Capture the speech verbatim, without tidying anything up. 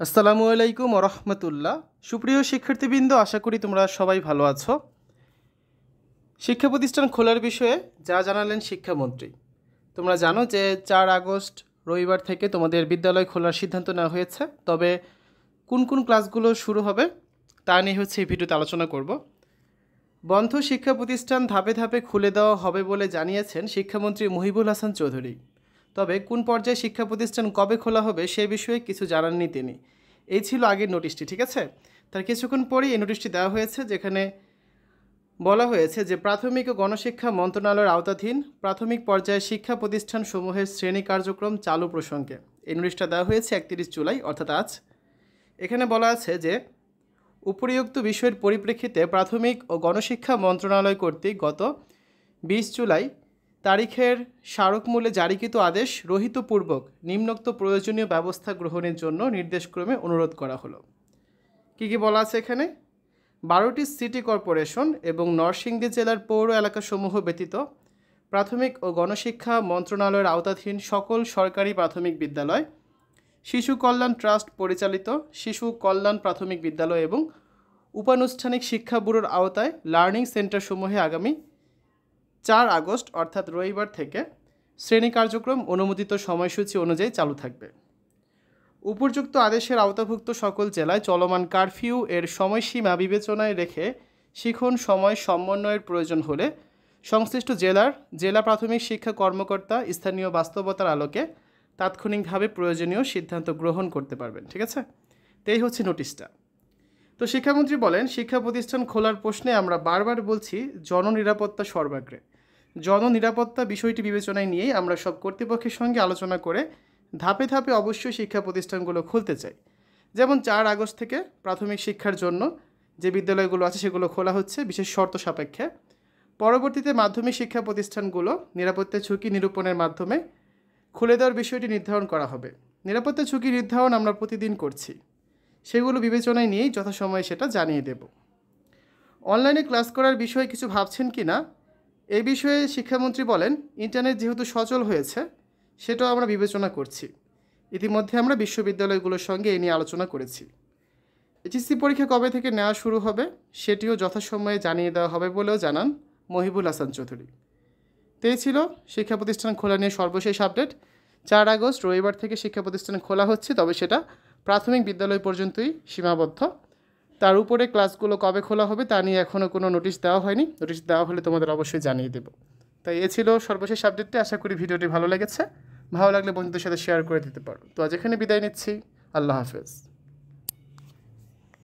আসসালামু আলাইকুম ওয়া রাহমাতুল্লাহ। সুপ্রিয় শিক্ষার্থীবৃন্দ, আশা করি তোমরা সবাই ভালো আছো। শিক্ষা প্রতিষ্ঠান খোলার বিষয়ে যা জানালেন শিক্ষামন্ত্রী, তোমরা জানো যে চার আগস্ট রবিবার থেকে তোমাদের বিদ্যালয় খোলার সিদ্ধান্ত নেওয়া হয়েছে। তবে কোন কোন ক্লাসগুলো শুরু হবে তা নিয়ে হচ্ছে এই ভিডিওতে আলোচনা করব। বন্ধ শিক্ষা প্রতিষ্ঠান ধাপে ধাপে খুলে দেওয়া হবে বলে জানিয়েছেন শিক্ষামন্ত্রী মহিবুল হাসান চৌধুরী। তবে কোন পর্যায়ে শিক্ষা প্রতিষ্ঠান কবে খোলা হবে সে বিষয়ে কিছু জানাননি তিনি। এই ছিল আগের নোটিশটি, ঠিক আছে। তার কিছুক্ষণ পরেই এই নোটিশটি দেওয়া হয়েছে, যেখানে বলা হয়েছে যে প্রাথমিক ও গণশিক্ষা মন্ত্রণালয়ের আওতাধীন প্রাথমিক পর্যায়ে শিক্ষা প্রতিষ্ঠানসমূহের শ্রেণী কার্যক্রম চালু প্রসঙ্গে এই নোটিশটা দেওয়া হয়েছে একত্রিশ জুলাই, অর্থাৎ আজ। এখানে বলা আছে যে উপরিউক্ত বিষয়ের পরিপ্রেক্ষিতে প্রাথমিক ও গণশিক্ষা মন্ত্রণালয় কর্তৃক গত বিশ জুলাই তারিখের স্মারকমূল্যে জারিকৃত আদেশ রহিতপূর্বক নিম্নোক্ত প্রয়োজনীয় ব্যবস্থা গ্রহণের জন্য নির্দেশক্রমে অনুরোধ করা হলো। কী কী বলা আছে এখানে? বারোটি সিটি কর্পোরেশন এবং নরসিংদী জেলার পৌর এলাকাসমূহ ব্যতীত প্রাথমিক ও গণশিক্ষা মন্ত্রণালয়ের আওতাধীন সকল সরকারি প্রাথমিক বিদ্যালয়, শিশু কল্যাণ ট্রাস্ট পরিচালিত শিশু কল্যাণ প্রাথমিক বিদ্যালয় এবং উপানুষ্ঠানিক শিক্ষা ব্যুরোর আওতায় লার্নিং সেন্টারসমূহে আগামী চার আগস্ট অর্থাৎ রবিবার থেকে শ্রেণী কার্যক্রম অনুমোদিত সময়সূচি অনুযায়ী চালু থাকবে। উপর্যুক্ত আদেশের আওতাভুক্ত সকল জেলায় চলমান কারফিউ এর সময়সীমা বিবেচনায় রেখে শিখন সময় সমন্বয়ের প্রয়োজন হলে সংশ্লিষ্ট জেলার জেলা প্রাথমিক শিক্ষা কর্মকর্তা স্থানীয় বাস্তবতার আলোকে তাৎক্ষণিকভাবে প্রয়োজনীয় সিদ্ধান্ত গ্রহণ করতে পারবেন, ঠিক আছে। তো এই হচ্ছে নোটিশটা। তো শিক্ষামন্ত্রী বলেন, শিক্ষা প্রতিষ্ঠান খোলার প্রশ্নে আমরা বারবার বলছি জননিরাপত্তা সর্বাগ্রে। জননিরাপত্তা বিষয়টি বিবেচনায় নিয়েই আমরা সব কর্তৃপক্ষের সঙ্গে আলোচনা করে ধাপে ধাপে অবশ্যই শিক্ষা প্রতিষ্ঠানগুলো খুলতে চাই। যেমন চার আগস্ট থেকে প্রাথমিক শিক্ষার জন্য যে বিদ্যালয়গুলো আছে সেগুলো খোলা হচ্ছে বিশেষ শর্ত সাপেক্ষে। পরবর্তীতে মাধ্যমিক শিক্ষা প্রতিষ্ঠানগুলো নিরাপত্তা ঝুঁকি নিরূপণের মাধ্যমে খুলে দেওয়ার বিষয়টি নির্ধারণ করা হবে। নিরাপত্তা ঝুঁকি নির্ধারণ আমরা প্রতিদিন করছি, সেগুলো বিবেচনায় নিয়েই যথাসময়ে সেটা জানিয়ে দেব। অনলাইনে ক্লাস করার বিষয়ে কিছু ভাবছেন কি না, এই বিষয়ে শিক্ষামন্ত্রী বলেন, ইন্টারনেট যেহেতু সচল হয়েছে সেটাও আমরা বিবেচনা করছি। ইতিমধ্যে আমরা বিশ্ববিদ্যালয়গুলোর সঙ্গে এই নিয়ে আলোচনা করেছি। এইচএসসি পরীক্ষা কবে থেকে নেওয়া শুরু হবে সেটিও যথাসময়ে জানিয়ে দেওয়া হবে বলেও জানান মহিবুল হাসান চৌধুরী। তো এই ছিল শিক্ষা প্রতিষ্ঠান খোলা নিয়ে সর্বশেষ আপডেট। চার আগস্ট রবিবার থেকে শিক্ষা প্রতিষ্ঠান খোলা হচ্ছে, তবে সেটা প্রাথমিক বিদ্যালয় পর্যন্তই সীমাবদ্ধ। তার উপরে ক্লাসগুলো কবে খোলা হবে তা নিয়ে এখনও কোনো নোটিশ দেওয়া হয়নি। নোটিশ দেওয়া হলে তোমাদের অবশ্যই জানিয়ে দেব। তাই এ ছিল সর্বশেষ আপডেটটি। আশা করি ভিডিওটি ভালো লেগেছে। ভালো লাগলে বন্ধুদের সাথে শেয়ার করে দিতে পারো। তো আজ এখানে বিদায় নিচ্ছি। আল্লাহ হাফেজ।